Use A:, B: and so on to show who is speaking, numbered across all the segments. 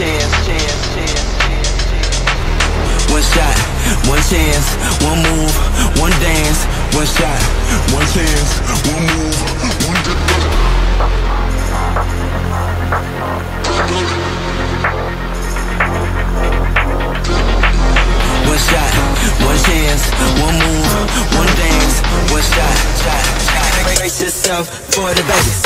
A: One shot, one chance, one move, one dance. One shot, one chance, one move, one dance. One shot, one chance, one move, one dance. One shot, shot. Brace yourself for the bass.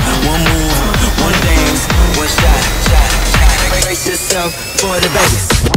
A: One move, one dance, one shot, shot. Brace yourself for the bass.